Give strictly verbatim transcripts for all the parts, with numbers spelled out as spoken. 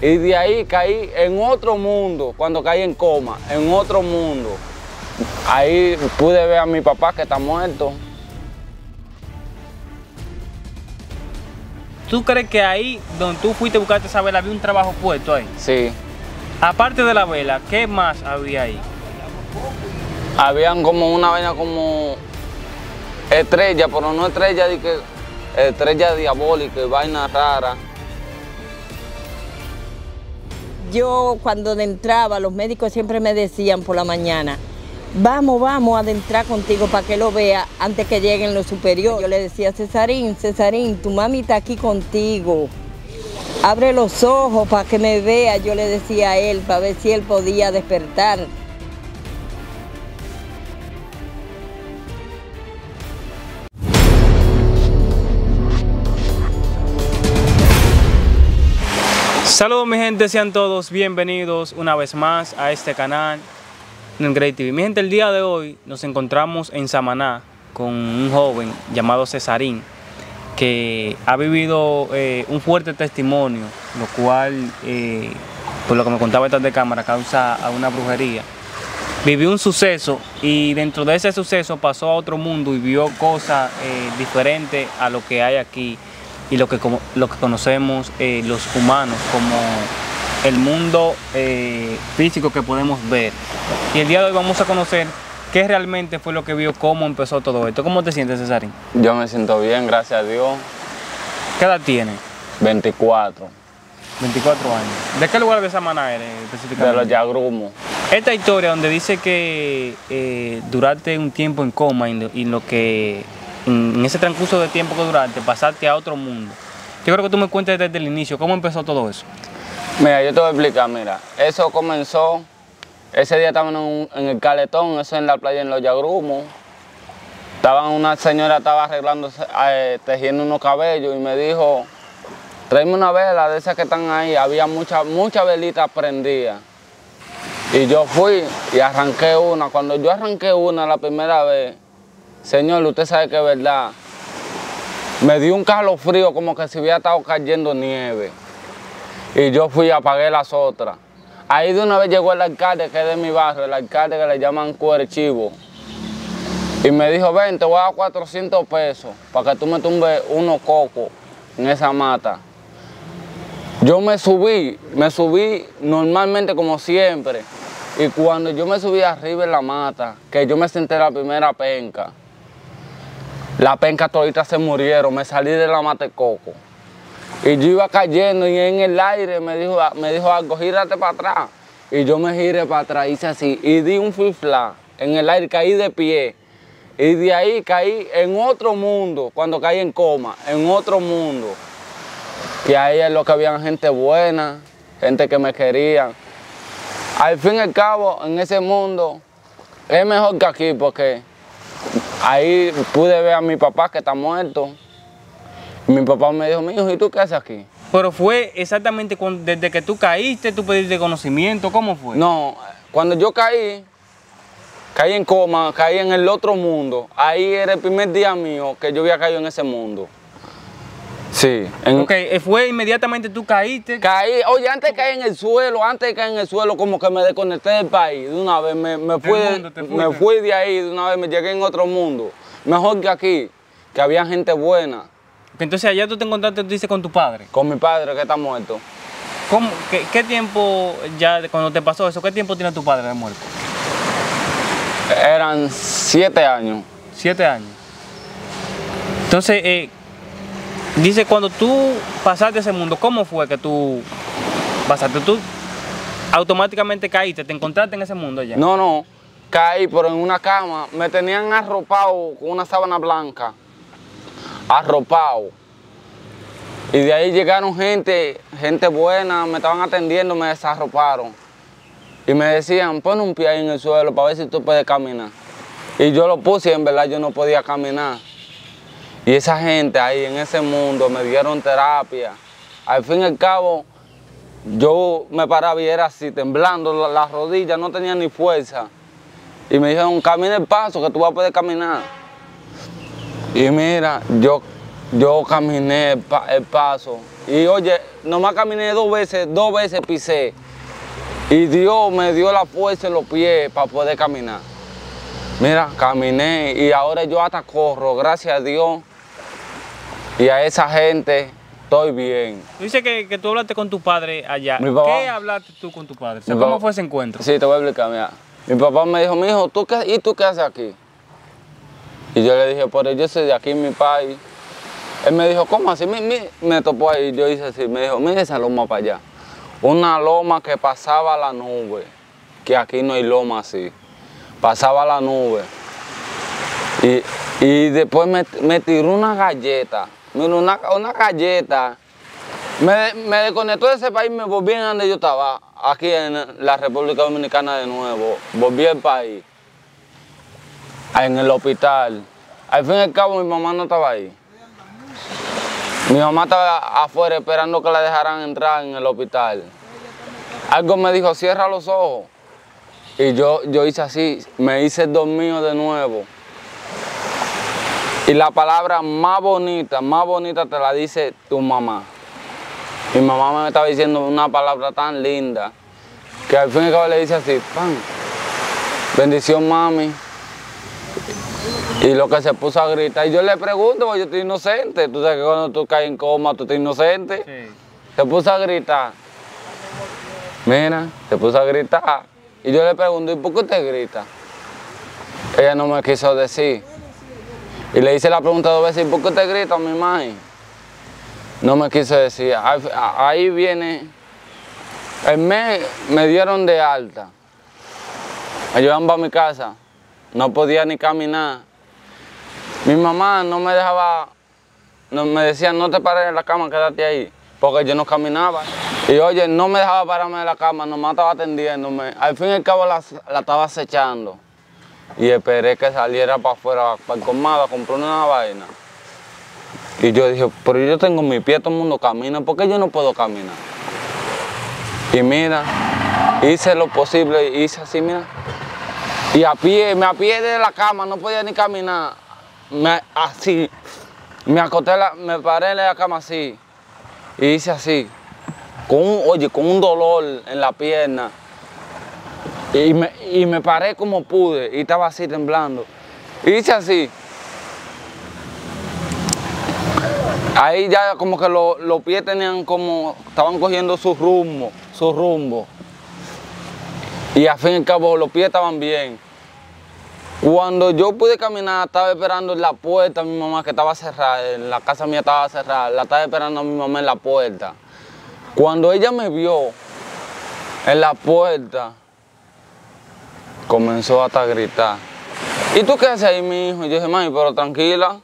Y de ahí caí en otro mundo, cuando caí en coma, en otro mundo. Ahí pude ver a mi papá que está muerto. ¿Tú crees que ahí donde tú fuiste a buscarte esa vela había un trabajo puesto ahí? Sí. Aparte de la vela, ¿qué más había ahí? Habían como una vaina como estrella, pero no estrella de que estrella diabólica y vaina rara. Yo cuando entraba, los médicos siempre me decían por la mañana, vamos, vamos a adentrar contigo para que lo vea antes que lleguen los superiores. Yo le decía, Cesarín, Cesarín, tu mami está aquí contigo. Abre los ojos para que me vea, yo le decía a él, para ver si él podía despertar. Saludos mi gente, sean todos bienvenidos una vez más a este canal en Great T V. Mi gente, el día de hoy nos encontramos en Samaná con un joven llamado Cesarín que ha vivido eh, un fuerte testimonio, lo cual, eh, por lo que me contaba detrás de cámara, causa a una brujería. Vivió un suceso y dentro de ese suceso pasó a otro mundo y vio cosas eh, diferentes a lo que hay aquí y lo que, como, lo que conocemos eh, los humanos como el mundo eh, físico que podemos ver. Y el día de hoy vamos a conocer qué realmente fue lo que vio, cómo empezó todo esto. ¿Cómo te sientes, Cesarín? Yo me siento bien, gracias a Dios. ¿Qué edad tienes? veinticuatro. veinticuatro años. ¿De qué lugar de Samaná eres específicamente? De los Yagrumos. Esta historia donde dice que eh, duraste un tiempo en coma y lo, y lo que en ese transcurso de tiempo que duraste pasaste a otro mundo. Yo creo que tú me cuentes desde el inicio, ¿cómo empezó todo eso? Mira, yo te voy a explicar, mira, eso comenzó, ese día estaban en, en el Caletón, eso en la playa en los Yagrumos. Estaban, una señora estaba arreglando, eh, tejiendo unos cabellos y me dijo, tráeme una vela de esas que están ahí, había muchas muchas velitas prendidas. Y yo fui y arranqué una, cuando yo arranqué una la primera vez, señor, usted sabe que es verdad, me dio un calofrío como que si hubiera estado cayendo nieve. Y yo fui y apagué las otras. Ahí de una vez llegó el alcalde, que es de mi barrio, el alcalde que le llaman Cuerchivo. Y me dijo, ven, te voy a dar cuatrocientos pesos para que tú me tumbes unos cocos en esa mata. Yo me subí, me subí normalmente como siempre. Y cuando yo me subí arriba en la mata, que yo me senté la primera penca, la penca todita se murieron, me salí de la mata de coco. Y yo iba cayendo y en el aire me dijo, me dijo algo, gírate para atrás. Y yo me giré para atrás, hice así, y di un fifla en el aire, caí de pie. Y de ahí caí en otro mundo, cuando caí en coma, en otro mundo. Que ahí es lo que había gente buena, gente que me quería. Al fin y al cabo, en ese mundo, es mejor que aquí, porque ahí pude ver a mi papá que está muerto. Y mi papá me dijo, mijo, ¿y tú qué haces aquí? Pero fue exactamente cuando, desde que tú caíste, tú pediste conocimiento, ¿cómo fue? No, cuando yo caí, caí en coma, caí en el otro mundo. Ahí era el primer día mío que yo había caído en ese mundo. Sí. En... Ok, fue inmediatamente tú caíste. Caí, oye, antes de caer en el suelo, antes de caer en el suelo, como que me desconecté del país. De una vez me, me, fui, mundo, de, me fui de ahí, de una vez me llegué en otro mundo. Mejor que aquí, que había gente buena. Entonces allá tú te encontraste, tú dices, con tu padre. Con mi padre que está muerto. ¿Cómo, qué, ¿Qué tiempo ya, cuando te pasó eso, qué tiempo tiene tu padre de muerto? Eran siete años. Siete años. Entonces, eh, dice, cuando tú pasaste ese mundo, ¿cómo fue que tú pasaste? ¿Tú automáticamente caíste, te encontraste en ese mundo allá? No, no, caí, pero en una cama. Me tenían arropado con una sábana blanca. Arropado. Y de ahí llegaron gente, gente buena, me estaban atendiendo, me desarroparon. Y me decían, pon un pie ahí en el suelo para ver si tú puedes caminar. Y yo lo puse y en verdad yo no podía caminar. Y esa gente ahí en ese mundo me dieron terapia. Al fin y al cabo, yo me paraba y era así, temblando las rodillas, no tenía ni fuerza. Y me dijeron, camina el paso que tú vas a poder caminar. Y mira, yo, yo caminé el, pa el paso y oye, nomás caminé dos veces, dos veces pisé y Dios me dio la fuerza en los pies para poder caminar. Mira, caminé y ahora yo hasta corro, gracias a Dios y a esa gente estoy bien. Tú dices que, que tú hablaste con tu padre allá. Mi papá, ¿Qué hablaste tú con tu padre? O sea, Mi ¿cómo papá, fue ese encuentro? Sí, te voy a explicar, mira. Mi papá me dijo, mijo, ¿tú qué, ¿y tú qué haces aquí? Y yo le dije, pero yo soy de aquí, mi país. Él me dijo, ¿cómo así? Me, me, me topó ahí, yo hice así, me dijo, mira esa loma para allá. Una loma que pasaba la nube, que aquí no hay loma así. Pasaba la nube. Y, y después me, me tiró una galleta, mira, una, una galleta. Me, me desconectó de ese país, me volví en donde yo estaba, aquí en la República Dominicana de nuevo. Volví al país, en el hospital. Al fin y al cabo mi mamá no estaba ahí. Mi mamá estaba afuera esperando que la dejaran entrar en el hospital. Algo me dijo, cierra los ojos. Y yo, yo hice así, me hice dormido de nuevo. Y la palabra más bonita, más bonita te la dice tu mamá. Mi mamá me estaba diciendo una palabra tan linda que al fin y al cabo le dice así, pan, bendición mami. Y lo que se puso a gritar, y yo le pregunto, porque yo estoy inocente, tú sabes que cuando tú caes en coma, tú estás inocente. Sí. Se puso a gritar, mira, se puso a gritar. Y yo le pregunto, ¿y por qué usted grita? Ella no me quiso decir. Y le hice la pregunta dos veces, ¿y por qué usted grita, mi mãe? No me quiso decir. Ahí viene, el mes me dieron de alta. Me llevaban para mi casa, no podía ni caminar. Mi mamá no me dejaba, no, me decía, no te pares en la cama, quédate ahí, porque yo no caminaba. Y oye, no me dejaba pararme en la cama, nomás estaba atendiéndome. Al fin y al cabo la, la estaba acechando. Y esperé que saliera para afuera, para el colmado, a comprar una vaina. Y yo dije, pero yo tengo mi pie, todo el mundo camina, ¿por qué yo no puedo caminar? Y mira, hice lo posible, hice así, mira. Y a pie, me apié de la cama, no podía ni caminar. Me, así, me acosté, la, me paré en la cama así. Y hice así, con un, oye, con un dolor en la pierna. Y me, y me paré como pude, y estaba así temblando. Y hice así. Ahí ya como que los lo pies tenían como, estaban cogiendo su rumbo, su rumbo. Y al fin y al cabo los pies estaban bien. Cuando yo pude caminar, estaba esperando en la puerta a mi mamá que estaba cerrada, la casa mía estaba cerrada, la estaba esperando a mi mamá en la puerta. Cuando ella me vio en la puerta, comenzó hasta a gritar. ¿Y tú qué haces ahí, mi hijo? Y yo dije, mami, pero tranquila.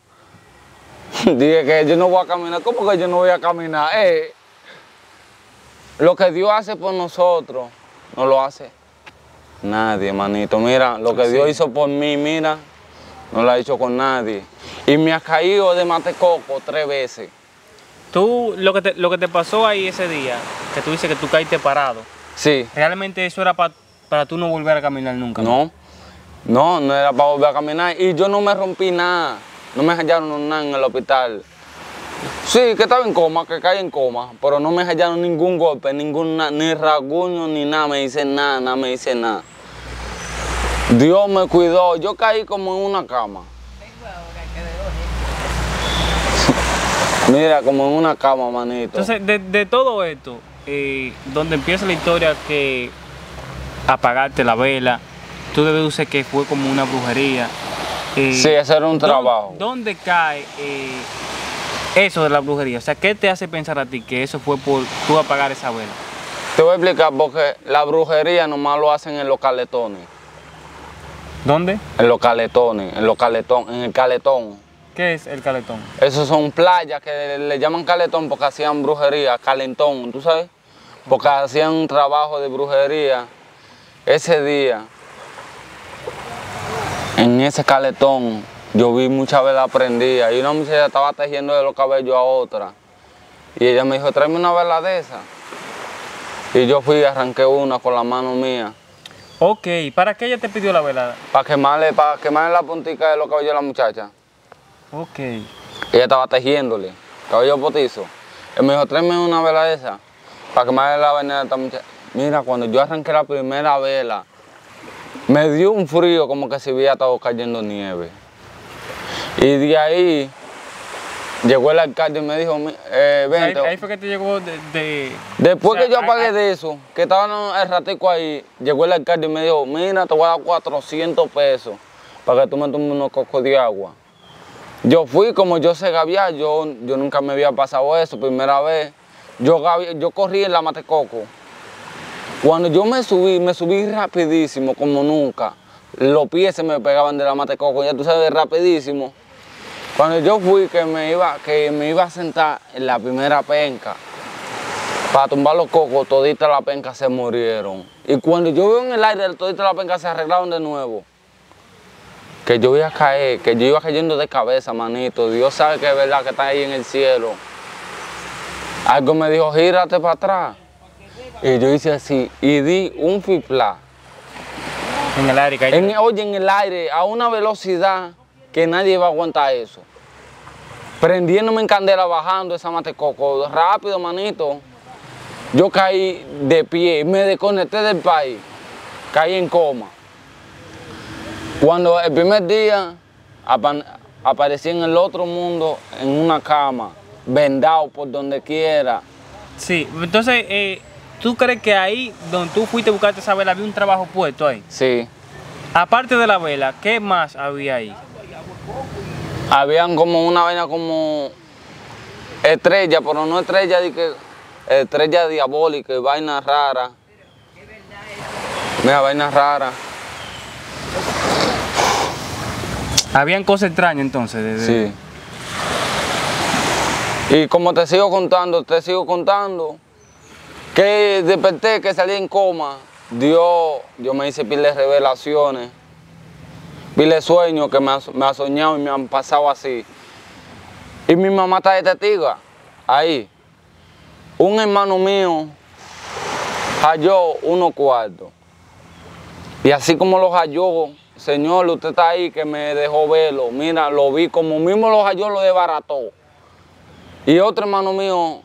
Dije que yo no voy a caminar. ¿Cómo que yo no voy a caminar? Eh, lo que Dios hace por nosotros, no lo hace nadie, manito. Mira, lo que Dios hizo por mí, mira, no lo ha hecho con nadie. Y me ha caído de matecoco tres veces. Tú, lo que, te, lo que te pasó ahí ese día, que tú dices que tú caíste parado. Sí. ¿Realmente eso era para para tú no volver a caminar nunca? No, no, no era para volver a caminar. Y yo no me rompí nada. No me hallaron nada en el hospital. Sí, que estaba en coma, que caí en coma, pero no me hallaron ningún golpe, ningún, ni rasguño, ni nada, me hice nada, nada me hice nada. Dios me cuidó, yo caí como en una cama. Mira, como en una cama, manito. Entonces, de, de todo esto, eh, donde empieza la historia que apagarte la vela, tú deduces que fue como una brujería. Eh, sí, ese era un trabajo. ¿Dónde cae eh, eso de la brujería? O sea, ¿qué te hace pensar a ti que eso fue por tú apagar esa vela? Te voy a explicar porque la brujería nomás lo hacen en los caletones. ¿Dónde? En los caletones, en los caletón, en el caletón. ¿Qué es el caletón? Esos son playas que le, le llaman caletón porque hacían brujería, calentón, ¿tú sabes? Porque okay. Hacían un trabajo de brujería ese día. En ese caletón yo vi muchas velas prendidas y una muchacha estaba tejiendo de los cabellos a otra. Y ella me dijo, tráeme una vela de esa. Y yo fui y arranqué una con la mano mía. Ok, ¿para qué ella te pidió la vela? Para quemarle, para quemarle la puntica de los cabellos a la muchacha. Ok. ella estaba tejiéndole, cabello potizo. Él me dijo, tráeme una vela de esa, para que me haga la vaina de esta muchacha. Mira, cuando yo arranqué la primera vela, me dio un frío como que si hubiera estado cayendo nieve. Y de ahí llegó el alcalde y me dijo, eh, vente. Ahí, ahí fue que te llegó de... de... Después o sea, que yo apagué ahí, de eso, que estaban el ratico ahí, llegó el alcalde y me dijo, mira, te voy a dar cuatrocientos pesos para que tú me tomes unos cocos de agua. Yo fui, como yo sé gaviar, yo, yo nunca me había pasado eso, primera vez. Yo, gaviar, yo corrí en la matecoco. Cuando yo me subí, me subí rapidísimo, como nunca. Los pies se me pegaban de la matecoco, ya tú sabes, rapidísimo. Cuando yo fui, que me iba, que me iba a sentar en la primera penca, para tumbar los cocos, toditas las pencas se murieron. Y cuando yo veo en el aire, toditas las pencas se arreglaron de nuevo. Que yo iba a caer, que yo iba cayendo de cabeza, manito. Dios sabe que es verdad que está ahí en el cielo. Algo me dijo, gírate para atrás. Y yo hice así, y di un fifla. En el aire, caí. En, oye, en el aire, a una velocidad que nadie va a aguantar eso. Prendiéndome en candela, bajando esa matecoco, rápido, manito. Yo caí de pie, me desconecté del país, caí en coma. Cuando el primer día aparecí en el otro mundo, en una cama, vendado por donde quiera. Sí, entonces, eh, ¿tú crees que ahí donde tú fuiste a buscarte esa vela había un trabajo puesto ahí? Sí. Aparte de la vela, ¿qué más había ahí? Habían como una vaina como estrella, pero no estrella de que estrella diabólica y vaina rara. Mira, vaina rara. Habían cosas extrañas entonces. De, de... Sí. Y como te sigo contando, te sigo contando, que desperté, que salí en coma, Dios, yo me hice pile de revelaciones, pile de sueños que me ha, me ha soñado y me han pasado así. Y mi mamá está de testigo ahí. Un hermano mío halló unos cuartos. Y así como los halló, Señor, usted está ahí que me dejó verlo. Mira, lo vi como mismo los halló, lo desbarató. Y otro hermano mío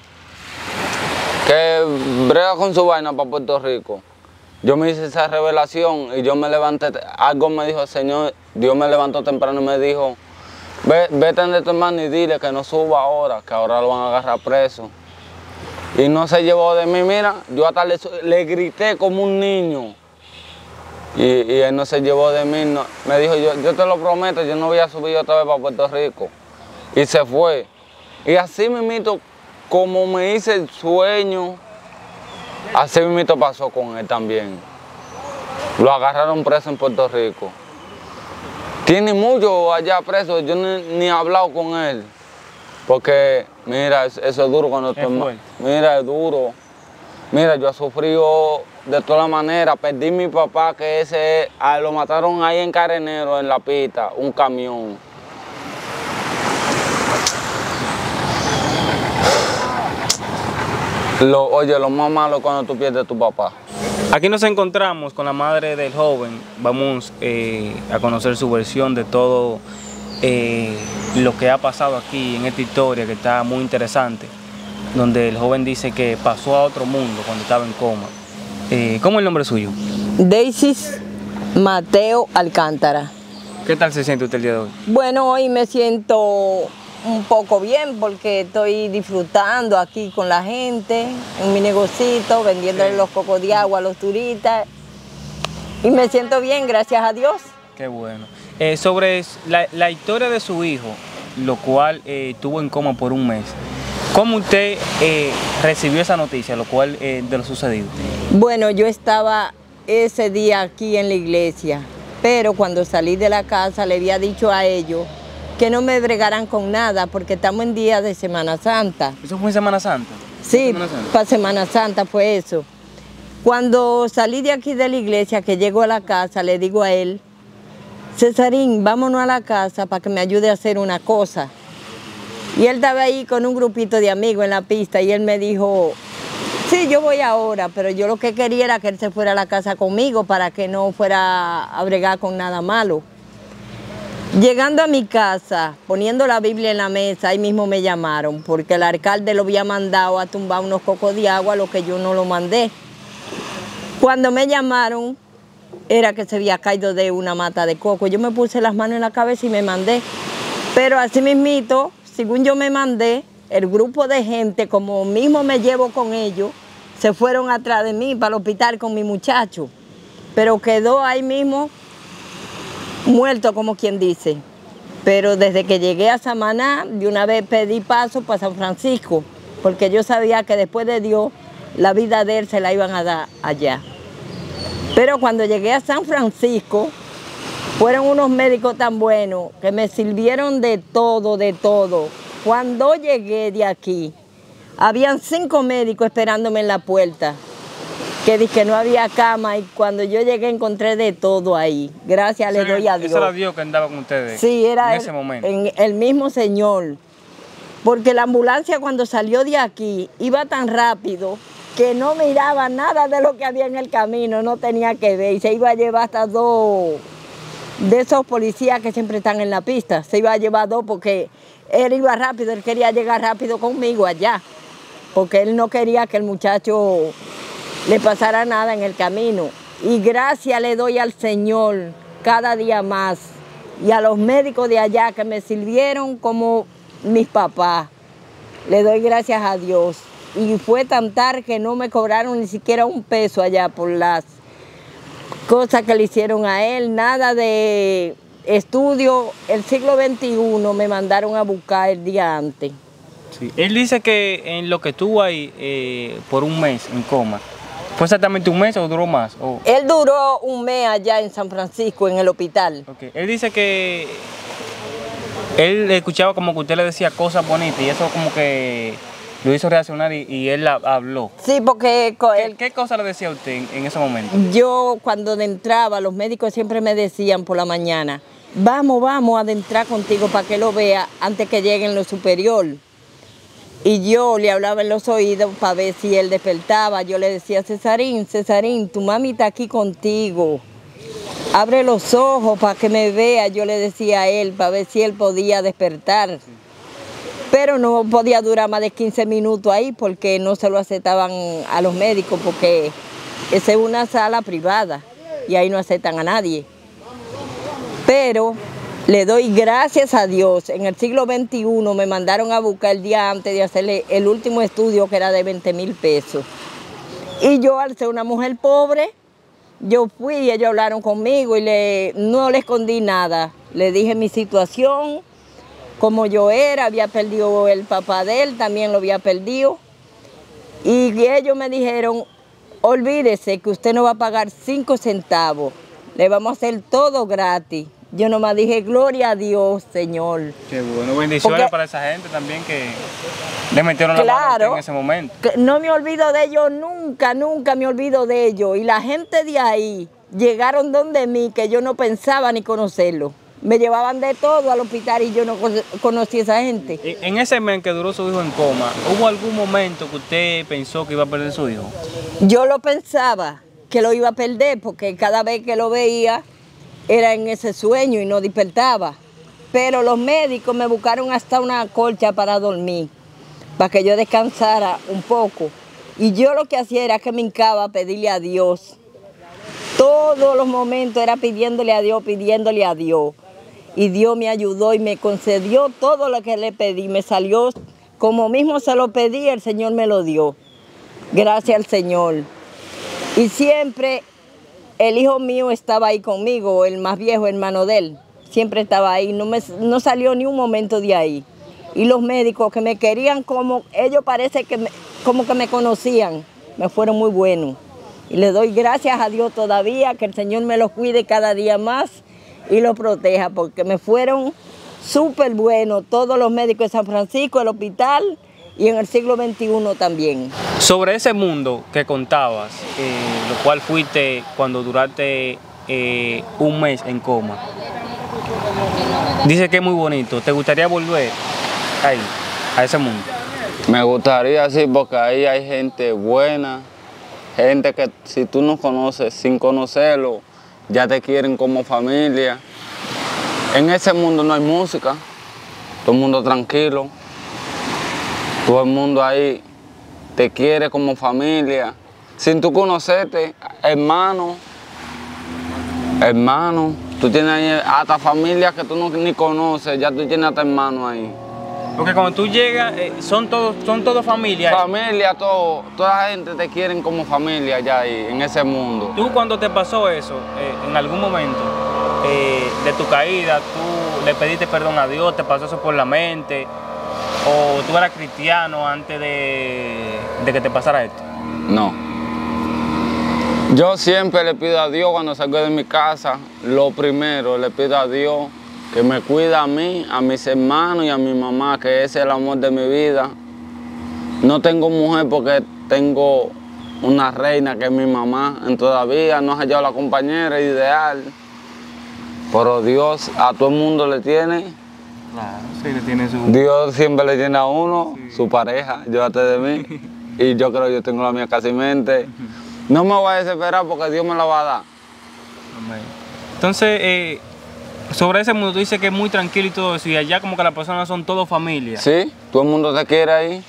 que brega con su vaina para Puerto Rico. Yo me hice esa revelación y yo me levanté, algo me dijo el Señor, Dios me levantó temprano y me dijo, Ve, vete de tu hermano y dile que no suba ahora, que ahora lo van a agarrar preso. Y no se llevó de mí, mira, yo hasta le, le grité como un niño. Y, y él no se llevó de mí, no. Me dijo, yo, yo te lo prometo, yo no voy a subir otra vez para Puerto Rico. Y se fue. Y así mismito, como me hice el sueño, así mismito pasó con él también. Lo agarraron preso en Puerto Rico. Tiene mucho allá preso, yo ni, ni he hablado con él. Porque, mira, eso es duro cuando tú... Mira, es duro. Mira, yo he sufrido de todas maneras. Perdí a mi papá, que ese ah, lo mataron ahí en Carenero, en la pista, un camión. Lo, oye, lo más malo es cuando tú pierdes a tu papá. Aquí nos encontramos con la madre del joven. Vamos eh, a conocer su versión de todo eh, lo que ha pasado aquí en esta historia, que está muy interesante, donde el joven dice que pasó a otro mundo cuando estaba en coma. Eh, ¿Cómo es el nombre suyo? Daisy Mateo Alcántara. ¿Qué tal se siente usted el día de hoy? Bueno, hoy me siento un poco bien porque estoy disfrutando aquí con la gente, en mi negocito, vendiéndole sí. los cocos de agua a los turistas. Y me siento bien, gracias a Dios. Qué bueno. Eh, sobre la, la historia de su hijo, lo cual eh, estuvo en coma por un mes, ¿cómo usted eh, recibió esa noticia, lo cual eh, de lo sucedido? Bueno, yo estaba ese día aquí en la iglesia, pero cuando salí de la casa le había dicho a ellos que no me bregaran con nada porque estamos en día de Semana Santa. ¿Eso fue en Semana Santa? Sí, para Semana Santa fue eso. Cuando salí de aquí de la iglesia, que llego a la casa, le digo a él, Cesarín, vámonos a la casa para que me ayude a hacer una cosa. Y él estaba ahí con un grupito de amigos en la pista y él me dijo, sí, yo voy ahora, pero yo lo que quería era que él se fuera a la casa conmigo para que no fuera a bregar con nada malo. Llegando a mi casa, poniendo la Biblia en la mesa, ahí mismo me llamaron, porque el alcalde lo había mandado a tumbar unos cocos de agua, lo que yo no lo mandé. Cuando me llamaron, era que se había caído de una mata de coco. Yo me puse las manos en la cabeza y me mandé. Pero así mismito, según yo me mandé, el grupo de gente, como mismo me llevo con ellos, se fueron atrás de mí para el hospital con mi muchacho. Pero quedó ahí mismo muerto, como quien dice. Pero desde que llegué a Samaná, de una vez pedí paso para San Francisco, porque yo sabía que después de Dios, la vida de él se la iban a dar allá. Pero cuando llegué a San Francisco, fueron unos médicos tan buenos que me sirvieron de todo, de todo. Cuando llegué de aquí, habían cinco médicos esperándome en la puerta, que dije que no había cama, y cuando yo llegué encontré de todo ahí. Gracias, le doy a Dios. ¿Eso era Dios que andaba con ustedes? Sí, era en el, ese momento. En, el mismo Señor. Porque la ambulancia cuando salió de aquí iba tan rápido que no miraba nada de lo que había en el camino, no tenía que ver, y se iba a llevar hasta dos de esos policías que siempre están en la pista. Se iba a llevar dos porque él iba rápido, él quería llegar rápido conmigo allá, porque él no quería que el muchacho le pasara nada en el camino. Y gracias le doy al Señor cada día más, y a los médicos de allá que me sirvieron como mis papás. Le doy gracias a Dios. Y fue tan tarde que no me cobraron ni siquiera un peso allá por las cosas que le hicieron a él, nada de estudio. El siglo veintiuno me mandaron a buscar el día antes. Sí. Él dice que en lo que estuvo ahí eh, por un mes en coma, ¿fue exactamente un mes o duró más? O... Él duró un mes allá en San Francisco, en el hospital. Okay. Él dice que él escuchaba como que usted le decía cosas bonitas y eso como que lo hizo reaccionar y, y él la, habló. Sí, porque... ¿Qué, él, ¿Qué cosa le decía a usted en, en ese momento? Yo cuando entraba, los médicos siempre me decían por la mañana, vamos, vamos a adentrar contigo para que lo vea antes que llegue en lo superior. Y yo le hablaba en los oídos para ver si él despertaba. Yo le decía, Cesarín, Cesarín, tu mami está aquí contigo. Abre los ojos para que me vea. Yo le decía a él para ver si él podía despertar. Pero no podía durar más de quince minutos ahí porque no se lo aceptaban a los médicos, porque esa es una sala privada y ahí no aceptan a nadie. Pero le doy gracias a Dios. En el siglo veintiuno me mandaron a buscar el día antes de hacerle el último estudio, que era de veinte mil pesos. Y yo, al ser una mujer pobre, yo fui y ellos hablaron conmigo y le, no le escondí nada. Le dije mi situación, como yo era, había perdido el papá de él, también lo había perdido. Y ellos me dijeron, olvídese que usted no va a pagar cinco centavos, le vamos a hacer todo gratis. Yo nomás dije, gloria a Dios, Señor. Qué bueno, bendiciones porque, para esa gente también que le metieron claro, la mano en ese momento. No me olvido de ellos nunca, nunca me olvido de ellos. Y la gente de ahí llegaron donde mí que yo no pensaba ni conocerlo. Me llevaban de todo al hospital y yo no conocí a esa gente. En ese mes que duró su hijo en coma, ¿hubo algún momento que usted pensó que iba a perder su hijo? Yo lo pensaba, que lo iba a perder, porque cada vez que lo veía era en ese sueño y no despertaba. Pero los médicos me buscaron hasta una colcha para dormir, para que yo descansara un poco. Y yo lo que hacía era que me hincaba a pedirle a Dios. Todos los momentos era pidiéndole a Dios, pidiéndole a Dios. Y Dios me ayudó y me concedió todo lo que le pedí. Me salió como mismo se lo pedí, el Señor me lo dio. Gracias al Señor. Y siempre el hijo mío estaba ahí conmigo, el más viejo hermano de él. Siempre estaba ahí, no, me, no salió ni un momento de ahí. Y los médicos que me querían como, ellos parece que me, como que me conocían, me fueron muy buenos. Y le doy gracias a Dios todavía, que el Señor me los cuide cada día más y los proteja, porque me fueron súper buenos todos los médicos de San Francisco, el hospital y en el siglo veintiuno también. Sobre ese mundo que contabas, eh, lo cual fuiste cuando duraste eh, un mes en coma, dice que es muy bonito. ¿Te gustaría volver ahí, a ese mundo? Me gustaría, sí, porque ahí hay gente buena, gente que si tú no conoces, sin conocerlo, ya te quieren como familia. En ese mundo no hay música, todo el mundo tranquilo, todo el mundo ahí te quiere como familia, sin tú conocerte, hermano, hermano, tú tienes ahí hasta familias que tú no, ni conoces, ya tú tienes hasta hermanos ahí. Porque cuando tú llegas, eh, son todos son todo familia. Familia, todo, toda la gente te quieren como familia ya ahí, en ese mundo. Tú cuando te pasó eso, eh, en algún momento eh, de tu caída, tú le pediste perdón a Dios, te pasó eso por la mente, o tú eras cristiano antes de, de que te pasara esto. No. Yo siempre le pido a Dios cuando salgo de mi casa, lo primero le pido a Dios que me cuida a mí, a mis hermanos y a mi mamá, que ese es el amor de mi vida. No tengo mujer porque tengo una reina que es mi mamá, en todavía no he hallado la compañera ideal. Pero Dios a todo el mundo le tiene. Claro, sí, le tiene su... Dios siempre le tiene a uno, sí, su pareja, llévate de mí. Y yo creo que yo tengo la mía casi mente. No me voy a desesperar porque Dios me la va a dar. Amén. Entonces, eh, sobre ese mundo tú dices que es muy tranquilo y todo eso, y allá como que las personas son todos familia. Sí, todo el mundo te quiere ahí.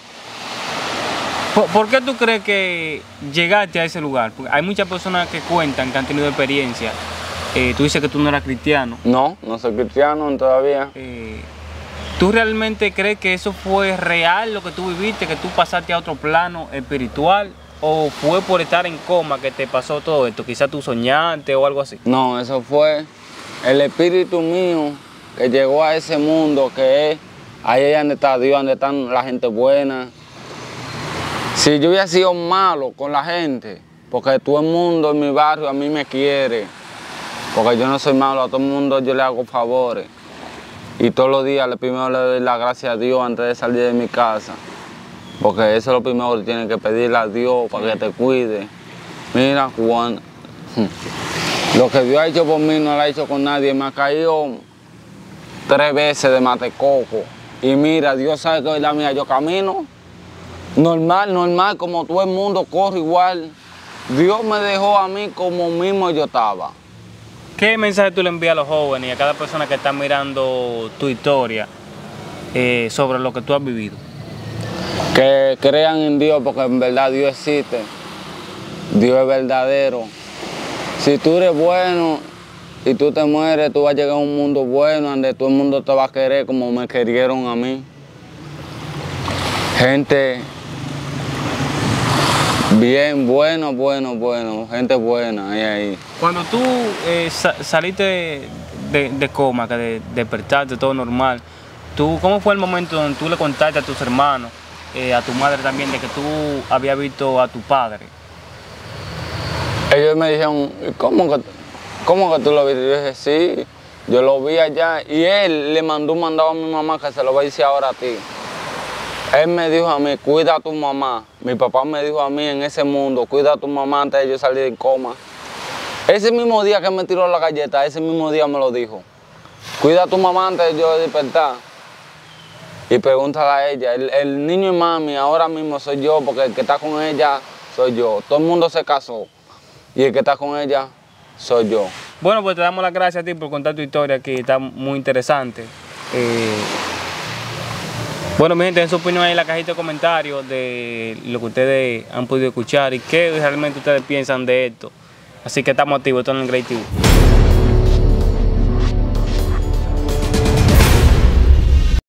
¿Por, ¿Por qué tú crees que llegaste a ese lugar? Porque hay muchas personas que cuentan que han tenido experiencia. Eh, tú dices que tú no eras cristiano. No, no soy cristiano todavía. Eh, ¿Tú realmente crees que eso fue real lo que tú viviste, que tú pasaste a otro plano espiritual? ¿O fue por estar en coma que te pasó todo esto? Quizás tú soñaste o algo así. No, eso fue el espíritu mío que llegó a ese mundo que es ahí es donde está Dios, donde están la gente buena. Si yo hubiera sido malo con la gente, porque todo el mundo en mi barrio a mí me quiere, porque yo no soy malo, a todo el mundo yo le hago favores. Y todos los días primero le doy las gracias a Dios antes de salir de mi casa. Porque eso es lo primero que tienes que pedirle a Dios para que te cuide. Mira, Juan, lo que Dios ha hecho por mí no lo ha hecho con nadie. Me ha caído tres veces de matecoco. Y mira, Dios sabe que hoy la mía yo camino normal, normal, como todo el mundo corre igual. Dios me dejó a mí como mismo yo estaba. ¿Qué mensaje tú le envías a los jóvenes y a cada persona que está mirando tu historia eh, sobre lo que tú has vivido? Que crean en Dios, porque en verdad Dios existe. Dios es verdadero. Si tú eres bueno y tú te mueres, tú vas a llegar a un mundo bueno donde todo el mundo te va a querer como me querieron a mí. Gente bien, bueno, bueno, bueno, gente buena ahí, ahí. Cuando tú eh, sa saliste de, de, de coma, que de, despertaste, todo normal, ¿tú, ¿cómo fue el momento donde tú le contaste a tus hermanos, eh, a tu madre también, de que tú habías visto a tu padre? Ellos me dijeron, ¿cómo que, cómo que tú lo viste? Yo dije, sí, yo lo vi allá. Y él le mandó un mandado a mi mamá que se lo va a decir ahora a ti. Él me dijo a mí, cuida a tu mamá. Mi papá me dijo a mí en ese mundo, cuida a tu mamá antes de yo salir en coma. Ese mismo día que me tiró la galleta, ese mismo día me lo dijo. Cuida a tu mamá antes de yo despertar. Y pregúntale a ella, el, el niño y mami ahora mismo soy yo, porque el que está con ella soy yo. Todo el mundo se casó y el que está con ella soy yo. Bueno, pues te damos las gracias a ti por contar tu historia aquí, está muy interesante. Eh, bueno, mi gente, den su opinión ahí en la cajita de comentarios de lo que ustedes han podido escuchar y qué realmente ustedes piensan de esto. Así que estamos activos, esto en el Great T V.